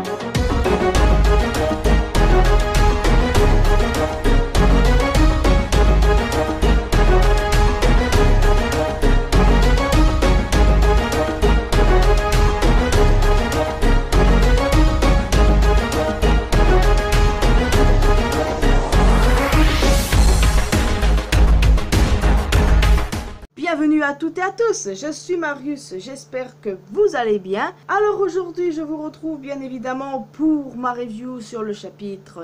Bienvenue à toutes et à tous, je suis Marius, j'espère que vous allez bien. Alors aujourd'hui je vous retrouve bien évidemment pour ma review sur le chapitre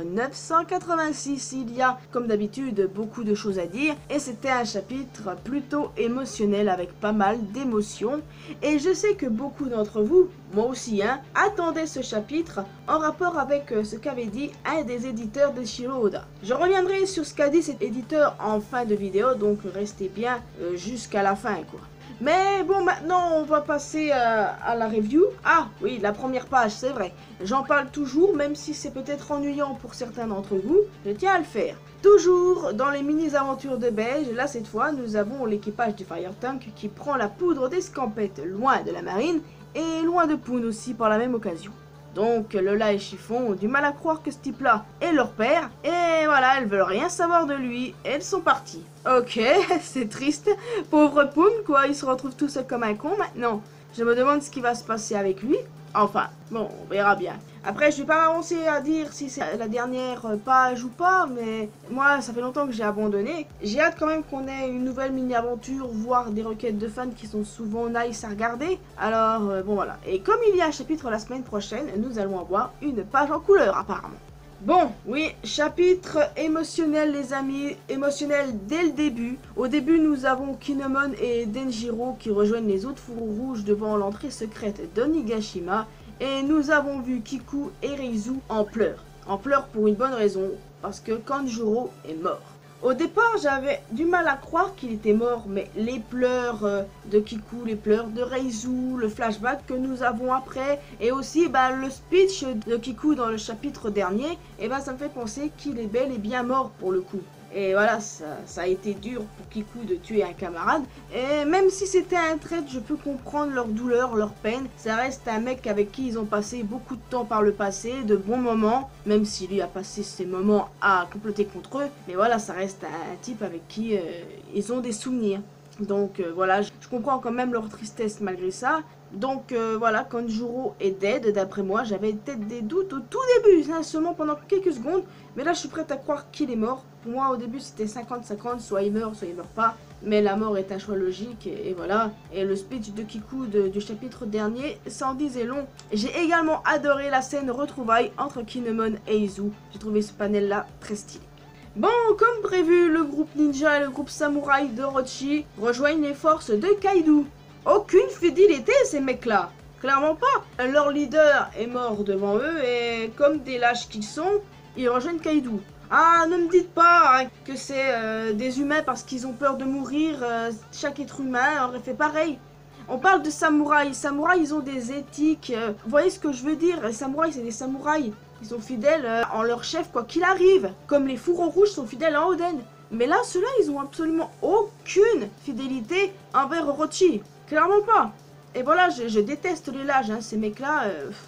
986. Il y a comme d'habitude beaucoup de choses à dire et c'était un chapitre plutôt émotionnel avec pas mal d'émotions. Et je sais que beaucoup d'entre vous, moi aussi attendaient ce chapitre en rapport avec ce qu'avait dit un des éditeurs de Shiro Oda. Je reviendrai sur ce qu'a dit cet éditeur en fin de vidéo, donc restez bien jusqu'à la fin quoi. Mais bon, maintenant on va passer à la review. Ah oui, la première page, c'est vrai. J'en parle toujours, même si c'est peut-être ennuyant pour certains d'entre vous, je tiens à le faire. Toujours dans les mini-aventures de Beige, là cette fois nous avons l'équipage du Fire Tank qui prend la poudre d'escampette loin de la marine et loin de Poon aussi par la même occasion. Donc Lola et Chiffon ont du mal à croire que ce type-là est leur père, et voilà, elles veulent rien savoir de lui, et elles sont parties. Ok, c'est triste, pauvre Poon quoi, il se retrouve tout seul comme un con maintenant. Je me demande ce qui va se passer avec lui. Enfin, bon, on verra bien. Après, je vais pas m'avancer à dire si c'est la dernière page ou pas, mais moi, ça fait longtemps que j'ai abandonné. J'ai hâte quand même qu'on ait une nouvelle mini-aventure, voire des requêtes de fans qui sont souvent nice à regarder. Alors, bon voilà. Et comme il y a un chapitre la semaine prochaine, nous allons avoir une page en couleur, apparemment. Bon, oui, chapitre émotionnel les amis, émotionnel dès le début. Au début, nous avons Kinemon et Denjiro qui rejoignent les autres fourreaux rouges devant l'entrée secrète d'Onigashima. Et nous avons vu Kiku et Reizu en pleurs. En pleurs pour une bonne raison, parce que Kanjuro est mort. Au départ, j'avais du mal à croire qu'il était mort, mais les pleurs de Kiku, les pleurs de Reizu, le flashback que nous avons après, et aussi le speech de Kiku dans le chapitre dernier, et ça me fait penser qu'il est bel et bien mort pour le coup. Et voilà, ça a été dur pour Kiku de tuer un camarade. Et même si c'était un traître, je peux comprendre leur douleur, leur peine. Ça reste un mec avec qui ils ont passé beaucoup de temps par le passé, de bons moments. Même si lui a passé ses moments à comploter contre eux. Mais voilà, ça reste un type avec qui ils ont des souvenirs. Donc voilà, je comprends quand même leur tristesse malgré ça. Donc voilà, Kanjuro est dead, d'après moi, j'avais peut-être des doutes au tout début, seulement pendant quelques secondes, mais là je suis prête à croire qu'il est mort. Pour moi au début c'était 50-50, soit il meurt pas, mais la mort est un choix logique, et voilà. Et le speech de Kiku du chapitre dernier, ça en disait long. J'ai également adoré la scène retrouvaille entre Kinemon et Izu, j'ai trouvé ce panel là très stylé. Bon, comme prévu, le groupe ninja et le groupe samouraï d'Orochi rejoignent les forces de Kaido. Aucune fidélité ces mecs-là, clairement pas. Leur leader est mort devant eux et comme des lâches qu'ils sont, ils rejoignent Kaido. Ah, ne me dites pas que c'est des humains parce qu'ils ont peur de mourir, chaque être humain aurait fait pareil. On parle de samouraïs, ils ont des éthiques, vous voyez ce que je veux dire, les samouraïs c'est des samouraïs. Ils sont fidèles en leur chef quoi qu'il arrive, comme les fourreaux rouges sont fidèles à Oden. Mais là, ceux-là, ils ont absolument aucune fidélité envers Orochi. Clairement pas. Et voilà, je déteste les lâches, ces mecs-là.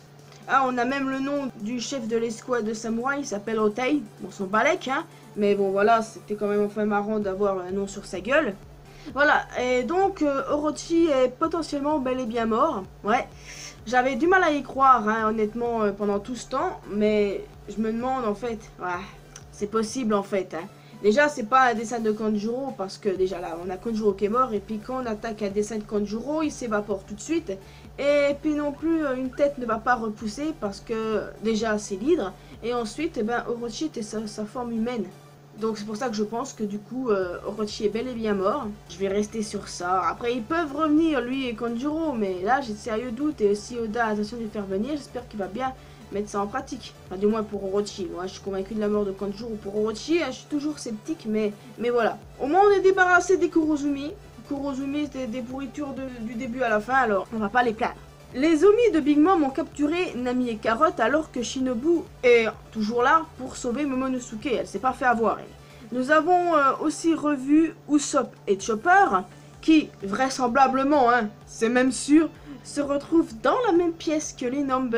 Ah, on a même le nom du chef de l'escouade de samouraï, il s'appelle Otei. Bon, son balèque, mais bon, voilà, c'était quand même enfin marrant d'avoir un nom sur sa gueule. Voilà, et donc, Orochi est potentiellement bel et bien mort. Ouais, j'avais du mal à y croire, honnêtement, pendant tout ce temps. Mais je me demande, en fait, ouais, c'est possible, en fait, Déjà, c'est pas un dessin de Kanjuro, parce que déjà là, on a Kanjuro qui est mort, et puis quand on attaque un dessin de Kanjuro, il s'évapore tout de suite. Et puis non plus, une tête ne va pas repousser, parce que déjà, c'est l'hydre, et ensuite, Orochi était sa forme humaine. Donc c'est pour ça que je pense que du coup, Orochi est bel et bien mort. Je vais rester sur ça. Après, ils peuvent revenir, lui et Kanjuro, mais là, j'ai de sérieux doutes, et si Oda a l'intention de le faire venir, j'espère qu'il va bien mettre ça en pratique, enfin du moins pour Orochi. Moi je suis convaincu de la mort de Kanjuro. Pour Orochi, je suis toujours sceptique, mais voilà. Au moins on est débarrassé des Kurozumi. Kurozumi c'était des pourritures du début à la fin, alors on va pas les plaindre. Les Omi de Big Mom ont capturé Nami et Carotte alors que Shinobu est toujours là pour sauver Momonosuke, elle s'est pas fait avoir elle. Nous avons aussi revu Usopp et Chopper qui vraisemblablement, c'est même sûr, se retrouvent dans la même pièce que les Numbers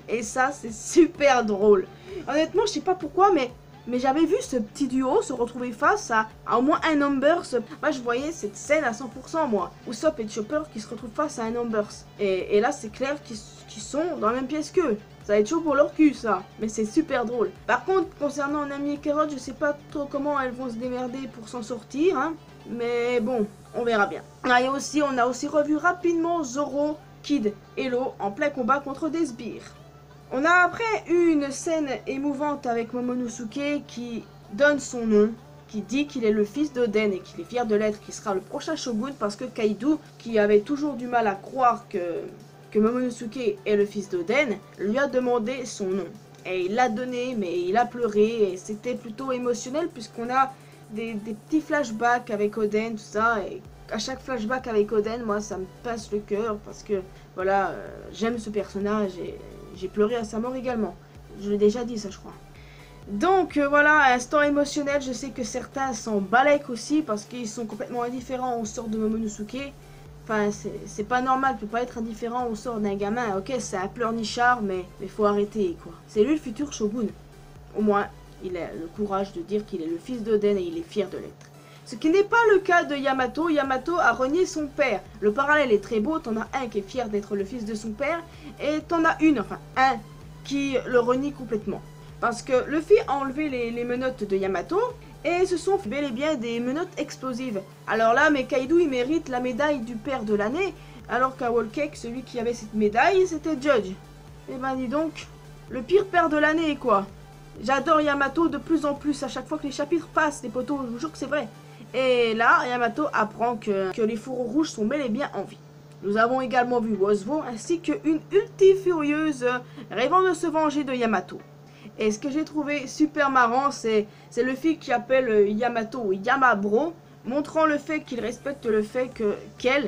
Et ça, c'est super drôle. Honnêtement, je sais pas pourquoi, mais j'avais vu ce petit duo se retrouver face à au moins un Numbers. Moi, je voyais cette scène à 100%, moi. Usopp et Chopper qui se retrouvent face à un Numbers. Et là, c'est clair qu'ils sont dans la même pièce qu'eux. Ça va être chaud pour leur cul, ça. Mais c'est super drôle. Par contre, concernant Nami et Carrot, je sais pas trop comment elles vont se démerder pour s'en sortir, hein. Mais bon, on verra bien. Ah, et aussi, on a aussi revu rapidement Zoro, Kid et Law en plein combat contre des sbires. On a après eu une scène émouvante avec Momonosuke qui donne son nom, qui dit qu'il est le fils d'Oden et qu'il est fier de l'être, qui sera le prochain shogun parce que Kaido, qui avait toujours du mal à croire que Momonosuke est le fils d'Oden, lui a demandé son nom. Et il l'a donné, mais il a pleuré et c'était plutôt émotionnel puisqu'on a des petits flashbacks avec Oden, tout ça. Et à chaque flashback avec Oden, moi ça me passe le cœur parce que voilà, j'aime ce personnage et j'ai pleuré à sa mort également. Je l'ai déjà dit ça, je crois. Donc voilà, instant émotionnel, je sais que certains s'en balèquent aussi parce qu'ils sont complètement indifférents au sort de Momonosuke. Enfin, c'est pas normal, tu peux pas être indifférent au sort d'un gamin. Ok, c'est un pleurnichard, mais faut arrêter, quoi. C'est lui le futur shogun. Au moins, il a le courage de dire qu'il est le fils d'Oden et il est fier de l'être. Ce qui n'est pas le cas de Yamato. Yamato a renié son père. Le parallèle est très beau. T'en as un qui est fier d'être le fils de son père. Et t'en as un qui le renie complètement. Parce que Luffy a enlevé les menottes de Yamato. Et ce sont bel et bien des menottes explosives. Alors là, mais Kaido, il mérite la médaille du père de l'année. Alors qu'à Whole Cake, celui qui avait cette médaille, c'était Judge. Eh ben dis donc, le pire père de l'année, quoi. J'adore Yamato de plus en plus. À chaque fois que les chapitres passent, les poteaux, je vous jure que c'est vrai. Et là, Yamato apprend que les fourreaux rouges sont bel et bien en vie. Nous avons également vu Wozvo ainsi qu'une Ulti Furieuse rêvant de se venger de Yamato. Et ce que j'ai trouvé super marrant, c'est Luffy qui appelle Yamato Yamabro, montrant le fait qu'il respecte le fait qu'elle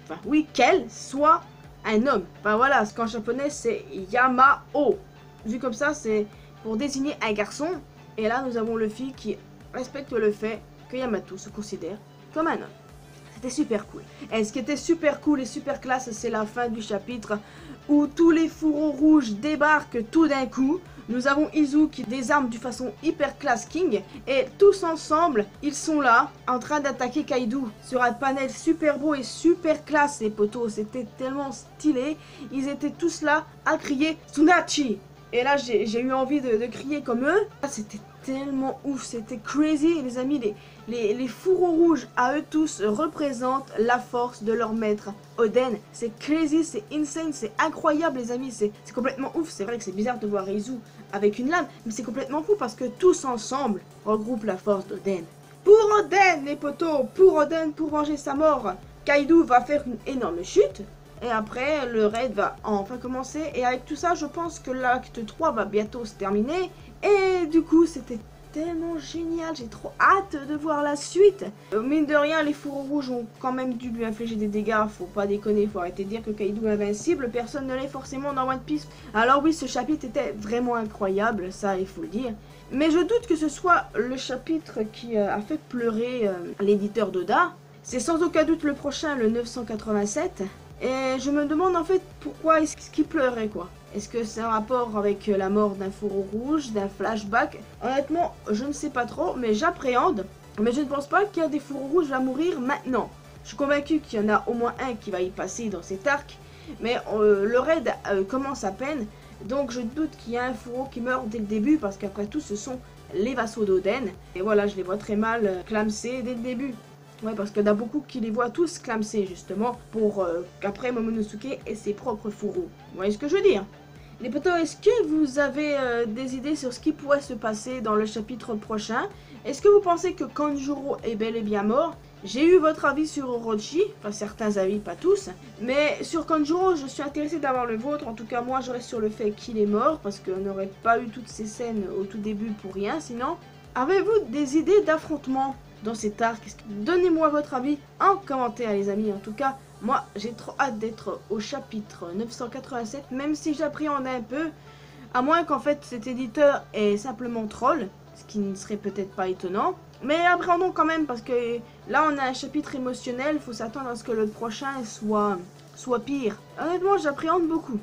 soit un homme. Enfin voilà, parce qu'en japonais c'est Yamao. Vu comme ça, c'est pour désigner un garçon. Et là, nous avons Luffy qui respecte le fait que Yamato se considère comme un homme. C'était super cool. Et ce qui était super cool et super classe, c'est la fin du chapitre où tous les fourreaux rouges débarquent tout d'un coup. Nous avons Izu qui désarme de façon hyper classe King. Et tous ensemble, ils sont là, en train d'attaquer Kaido. Sur un panel super beau et super classe, les potos. C'était tellement stylé. Ils étaient tous là à crier Tsunachi. Et là, j'ai eu envie de crier comme eux. C'était tellement ouf, c'était crazy. Les amis, les fourreaux rouges à eux tous représentent la force de leur maître Oden. C'est crazy, c'est insane, c'est incroyable les amis, c'est complètement ouf. C'est vrai que c'est bizarre de voir Izu avec une lame, mais c'est complètement fou parce que tous ensemble regroupent la force d'Oden. Pour Oden les potos, pour Oden, pour venger sa mort, Kaido va faire une énorme chute. Et après, le raid va enfin commencer. Et avec tout ça, je pense que l'acte 3 va bientôt se terminer. Et du coup, c'était tellement génial. J'ai trop hâte de voir la suite. Mine de rien, les fourreaux rouges ont quand même dû lui infliger des dégâts. Faut pas déconner, faut arrêter de dire que Kaido est invincible. Personne ne l'est forcément dans One Piece. Alors oui, ce chapitre était vraiment incroyable, ça il faut le dire. Mais je doute que ce soit le chapitre qui a fait pleurer l'éditeur d'Oda. C'est sans aucun doute le prochain, le 987. Et je me demande en fait pourquoi est-ce qu'il pleurait quoi. Est-ce que c'est un rapport avec la mort d'un fourreau rouge, d'un flashback? Honnêtement, je ne sais pas trop, mais j'appréhende. Mais je ne pense pas qu'il y a des fourreaux rouges à mourir maintenant. Je suis convaincu qu'il y en a au moins un qui va y passer dans cet arc. Mais le raid commence à peine. Donc je doute qu'il y a un fourreau qui meurt dès le début. Parce qu'après tout, ce sont les vassaux d'Oden. Et voilà, je les vois très mal clamser dès le début. Ouais, parce qu'il y en a beaucoup qui les voient tous clamser justement pour qu'après Momonosuke ait ses propres fourreaux. Vous voyez ce que je veux dire? Les potos, est-ce que vous avez des idées sur ce qui pourrait se passer dans le chapitre prochain? Est-ce que vous pensez que Kanjuro est bel et bien mort? J'ai eu votre avis sur Orochi, enfin certains avis, pas tous. Mais sur Kanjuro, je suis intéressée d'avoir le vôtre. En tout cas, moi, je reste sur le fait qu'il est mort parce qu'on n'aurait pas eu toutes ces scènes au tout début pour rien sinon. Avez-vous des idées d'affrontement dans cet arc? Donnez-moi votre avis en commentaire les amis. En tout cas, moi j'ai trop hâte d'être au chapitre 987, même si j'appréhende un peu, à moins qu'en fait cet éditeur est simplement troll, ce qui ne serait peut-être pas étonnant. Mais appréhendons quand même parce que là on a un chapitre émotionnel, il faut s'attendre à ce que le prochain soit pire. Honnêtement j'appréhende beaucoup.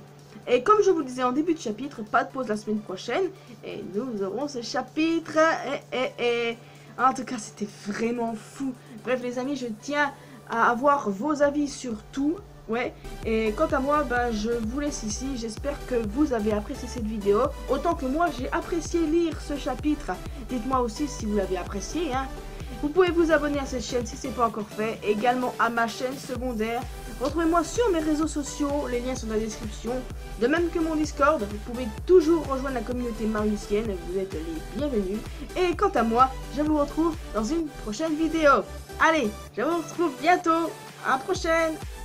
Et comme je vous le disais en début de chapitre, pas de pause la semaine prochaine. Et nous aurons ce chapitre. En tout cas, c'était vraiment fou. Bref, les amis, je tiens à avoir vos avis sur tout. Ouais, et quant à moi, je vous laisse ici. J'espère que vous avez apprécié cette vidéo. Autant que moi, j'ai apprécié lire ce chapitre. Dites-moi aussi si vous l'avez apprécié, hein. Vous pouvez vous abonner à cette chaîne si ce n'est pas encore fait. Également à ma chaîne secondaire. Retrouvez-moi sur mes réseaux sociaux. Les liens sont dans la description. De même que mon Discord. Vous pouvez toujours rejoindre la communauté mariusienne. Vous êtes les bienvenus. Et quant à moi, je vous retrouve dans une prochaine vidéo. Allez, je vous retrouve bientôt. À la prochaine.